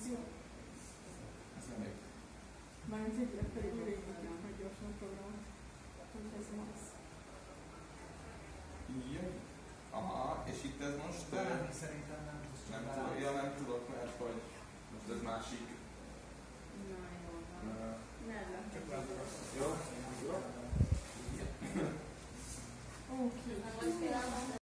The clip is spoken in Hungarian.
funkció. Ez nem még. Mármint egy ilyen pedig végigítjuk meg gyorsan a programot. Hogy ez max. Így. Aha, és itt ez most... Szerintem nem. Nem tudok, mert hogy most ez másik. Na, jó van. Ne lehet. Jó? Jó? Oké.